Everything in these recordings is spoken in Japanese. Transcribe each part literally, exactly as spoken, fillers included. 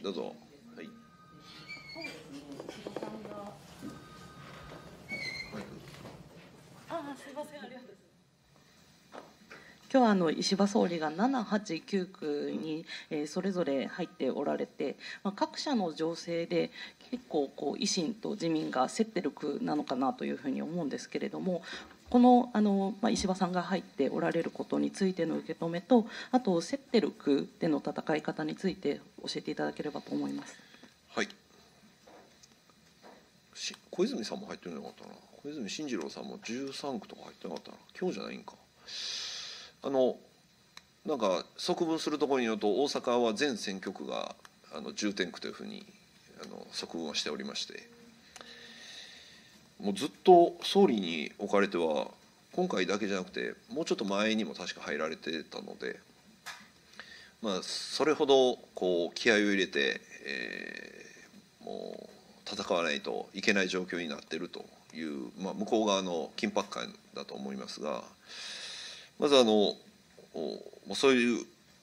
どうぞ。はい。 ああ、すいません、ありがとうございます。今日はあの石破総理がなな、はち、きゅう区に、えーそれぞれ入っておられて、まあ、各社の情勢で結構こう維新と自民が競ってる区なのかなというふうに思うんですけれども、このあの、まあ、石破さんが入っておられることについての受け止めと、あと競ってる区での戦い方について教えていただければと思います。 はい。し小泉さんも入ってなかったな。小泉進次郎さんもじゅうさん区とか入ってなかったな。今日じゃないんか。あのなんか側分するところによると、大阪は全選挙区があの重点区というふうにあの側分をしておりまして、もうずっと総理におかれては、今回だけじゃなくてもうちょっと前にも確か入られてたので、まあ、それほどこう気合を入れて、えー、もう戦わないといけない状況になっているという、まあ、向こう側の緊迫感だと思いますが、まずあのもうそういう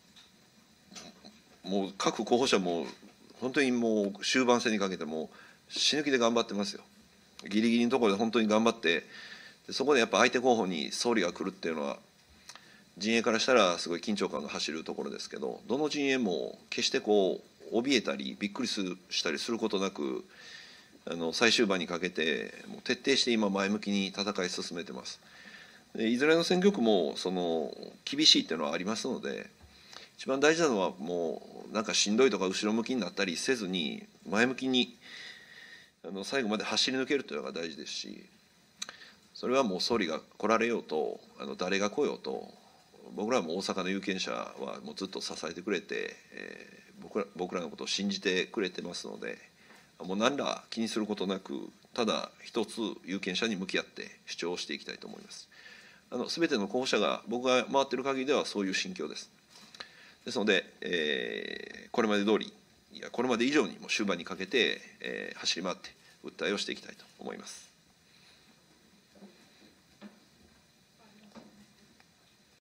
もう各候補者も本当にもう終盤戦にかけても死ぬ気で頑張ってますよ。ギリギリのところで本当に頑張って、でそこでやっぱ相手候補に総理が来るっていうのは陣営からしたらすごい緊張感が走るところですけど、どの陣営も決してこう怯えたりびっくりしたりすることなく、あの最終盤にかけてもう徹底して今前向きに戦い進めてます。でいずれの選挙区もその厳しいっていうのはありますので、一番大事なのはもうなんかしんどいとか後ろ向きになったりせずに、前向きにあの最後まで走り抜けるというのが大事ですし、それはもう総理が来られようとあの誰が来ようと、僕らも大阪の有権者はもうずっと支えてくれて、えー、僕ら僕らのことを信じてくれてますので、もう何ら気にすることなく、ただ一つ有権者に向き合って主張をしていきたいと思います。あの全ての候補者が僕が回っている限りではそういう心境です。ですので、えー、これまで通り、いやこれまで以上にも終盤にかけて、えー、走り回って訴えをしていきたいと思います。